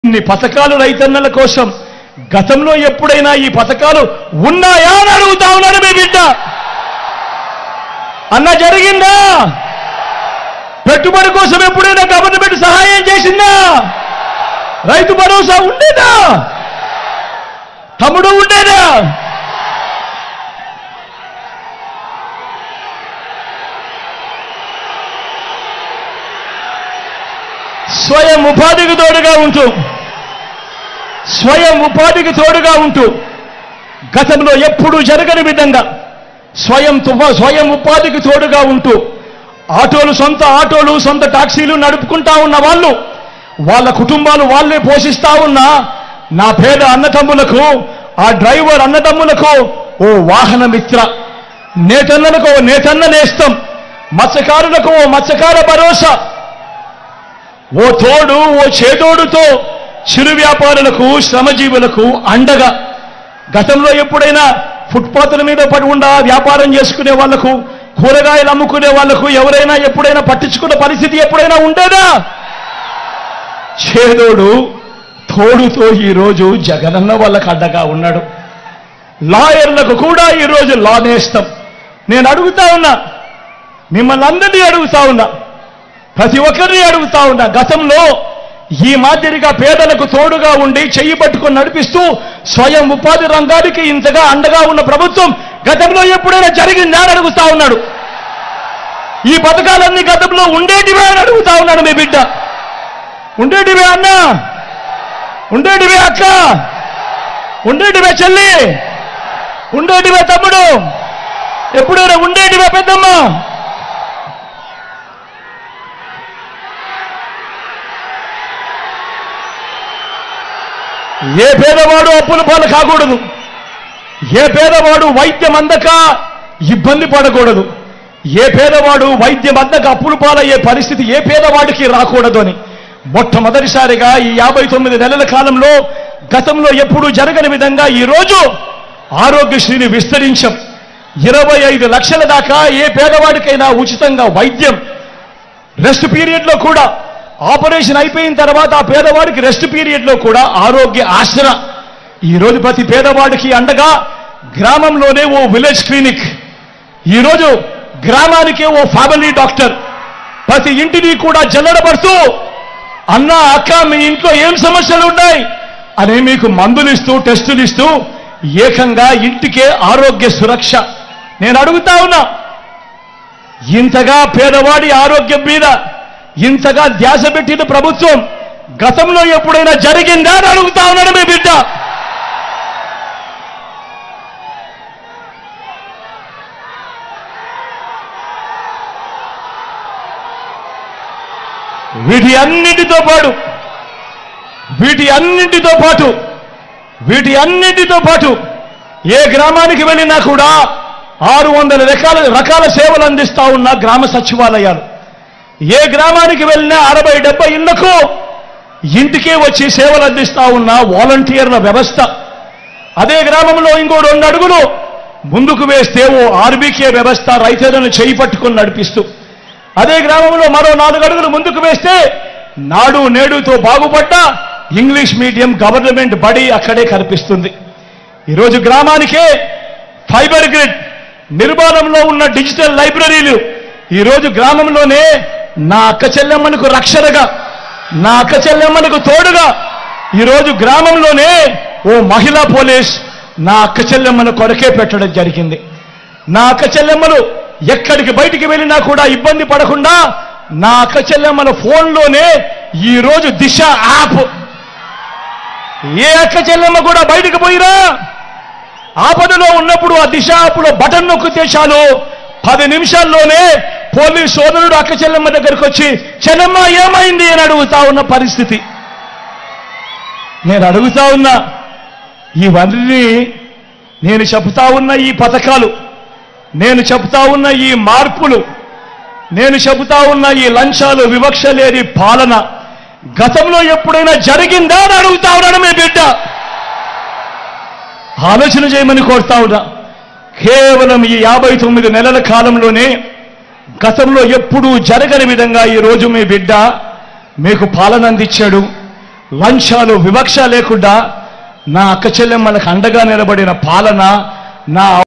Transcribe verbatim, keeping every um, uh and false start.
ఇన్ని పథకాలు రైతన్నల కోసం గతంలో ఎప్పుడైనా ఈ పథకాలు ఉన్నాయా అని అడుగుతా ఉన్నాను మీ బిడ్డ. అన్న జరిగిందా? పెట్టుబడి కోసం ఎప్పుడైనా గవర్నమెంట్ సహాయం చేసిందా? రైతు భరోసా ఉండేదా? తమ్ముడు ఉండేదా? స్వయం ఉపాధికి తోడుగా ఉంటూ స్వయం ఉపాధికి తోడుగా ఉంటూ గతంలో ఎప్పుడూ జరగని విధంగా స్వయం స్వయం ఉపాధికి తోడుగా ఉంటూ ఆటోలు సొంత ఆటోలు సొంత టాక్సీలు నడుపుకుంటా ఉన్న వాళ్ళు వాళ్ళ కుటుంబాలు వాళ్ళే పోషిస్తా ఉన్న నా పేద అన్నదమ్ములకు, ఆ డ్రైవర్ అన్నదమ్ములకు ఓ వాహన మిత్ర, నేతన్నలకు ఓ నేతన్న నేస్తం, మత్స్యకారులకు ఓ మత్స్యకార భరోసా, ఓ తోడు ఓ చేదోడుతో చిరు వ్యాపారులకు శ్రమజీవులకు అండగా. గతంలో ఎప్పుడైనా ఫుట్పాత్ల మీద పడి ఉండా వ్యాపారం చేసుకునే వాళ్లకు, కూరగాయలు అమ్ముకునే వాళ్లకు ఎవరైనా ఎప్పుడైనా పట్టించుకున్న పరిస్థితి ఎప్పుడైనా ఉండేదా? చేదోడు తోడుతో ఈరోజు జగనన్న వాళ్ళకు అడ్డగా ఉన్నాడు. లాయర్లకు కూడా ఈరోజు లా నేస్తం. నేను అడుగుతా ఉన్నా, మిమ్మల్ని అందరినీ అడుగుతా ఉన్నా, ప్రతి ఒక్కరిని అడుగుతా ఉన్నా, గతంలో ఈ మాదిరిగా పేదలకు తోడుగా ఉండి చెయ్యి పట్టుకొని నడిపిస్తూ స్వయం ఉపాధి రంగానికి ఇంతగా అండగా ఉన్న ప్రభుత్వం గతంలో ఎప్పుడైనా జరిగిందా అని అడుగుతా ఉన్నాడు. ఈ పథకాలన్నీ గతంలో ఉండేటివే అని అడుగుతా ఉన్నాడు మీ బిడ్డ. ఉండేటివే అన్న, ఉండేటివే అక్క, ఉండేటివే చెల్లి, ఉండేటివే తమ్ముడు, ఎప్పుడైనా ఉండేటివే పెద్దమ్మ. ఏ పేదవాడు అప్పుల పాలు కాకూడదు, ఏ పేదవాడు వైద్యం అందక ఇబ్బంది పడకూడదు, ఏ పేదవాడు వైద్యం అందక అప్పుల పాలయ్యే పరిస్థితి ఏ పేదవాడికి రాకూడదు అని మొట్టమొదటిసారిగా ఈ యాభై తొమ్మిది నెలల కాలంలో గతంలో ఎప్పుడూ జరగని విధంగా ఈరోజు ఆరోగ్యశ్రీని విస్తరించాం. ఇరవై ఐదు లక్షల దాకా ఏ పేదవాడికైనా ఉచితంగా వైద్యం, రెస్ట్ పీరియడ్లో కూడా ఆపరేషన్ అయిపోయిన తర్వాత ఆ పేదవాడికి రెస్ట్ పీరియడ్లో కూడా ఆరోగ్య ఆసర. ఈరోజు ప్రతి పేదవాడికి అండగా గ్రామంలోనే ఓ విలేజ్ క్లినిక్, ఈరోజు గ్రామానికే ఓ ఫ్యామిలీ డాక్టర్, ప్రతి ఇంటిని కూడా జల్లడబడుతూ అన్న అక్క మీ ఇంట్లో ఏం సమస్యలు ఉన్నాయి అని మీకు మందులు ఇస్తూ టెస్టులు ఇస్తూ ఏకంగా ఇంటికే ఆరోగ్య సురక్ష. నేను అడుగుతా ఉన్నా, ఇంతగా పేదవాడి ఆరోగ్యం మీద ఇంతగా ధ్యాస పెట్టిన ప్రభుత్వం గతంలో ఎప్పుడైనా జరిగిందా అని అడుగుతా ఉన్నాడు మీ బిడ్డ. వీటి అన్నిటితో పాటు వీటి అన్నింటితో పాటు వీటి అన్నింటితో పాటు ఏ గ్రామానికి వెళ్ళినా కూడా ఆరు వందల రకాల రకాల సేవలు అందిస్తా ఉన్న గ్రామ సచివాలయాలు, ఏ గ్రామానికి వెళ్ళినా అరవై డెబ్బై ఇళ్లకు ఇంటికే వచ్చి సేవలు అందిస్తా ఉన్న వాలంటీర్ల వ్యవస్థ, అదే గ్రామంలో ఇంకో రెండు అడుగులు ముందుకు వేస్తే ఓ ఆర్బీకే వ్యవస్థ రైతులను చేయి పట్టుకొని నడిపిస్తూ, అదే గ్రామంలో మరో నాలుగు అడుగులు ముందుకు వేస్తే నాడు నేడుతో బాగుపడ్డ ఇంగ్లీష్ మీడియం గవర్నమెంట్ బడి అక్కడే కనిపిస్తుంది. ఈరోజు గ్రామానికే ఫైబర్ గ్రిడ్ నిర్మాణంలో ఉన్న డిజిటల్ లైబ్రరీలు ఈరోజు గ్రామంలోనే నా అక్క చెల్లెమ్మలకు రక్షణగా, నా అక్క చెల్లెమ్మలకు తోడుగా ఈరోజు గ్రామంలోనే ఓ మహిళా పోలీస్ నా అక్క చెల్లెమ్మను కొరకే పెట్టడం జరిగింది. నా అక్క చెల్లెమ్మలు ఎక్కడికి బయటికి వెళ్ళినా కూడా ఇబ్బంది పడకుండా నా అక్క చెల్లెమ్మల ఫోన్లోనే ఈరోజు దిశ యాప్, ఏ అక్క చెల్లెమ్మ కూడా బయటికి పోయిరా ఆపదలో ఉన్నప్పుడు ఆ దిశ యాప్లో బటన్ నొక్కితే చాలు పది నిమిషాల్లోనే పోలీస్ సోదరుడు అక్క చెల్లెమ్మ దగ్గరికి వచ్చి చెల్లెమ్మ ఏమైంది అని అడుగుతా ఉన్న పరిస్థితి. నేను అడుగుతా ఉన్నా, ఇవన్నీ నేను చెబుతా ఉన్న ఈ పథకాలు, నేను చెబుతా ఉన్న ఈ మార్పులు, నేను చెబుతా ఉన్న ఈ లంచాలు వివక్ష లేని పాలన గతంలో ఎప్పుడైనా జరిగిందా అని అడుగుతా ఉన్నాను మీ బిడ్డ. ఆలోచన చేయమని కోరుతా ఉన్నా. కేవలం ఈ యాభై తొమ్మిది నెలల కాలంలోనే గతంలో ఎప్పుడూ జరగని విధంగా ఈరోజు మీ బిడ్డ మీకు పాలన అందించాడు. లంచాలు వివక్ష లేకుండా నా అక్క చెల్లెమ్మలకు అండగా నిలబడిన పాలన నా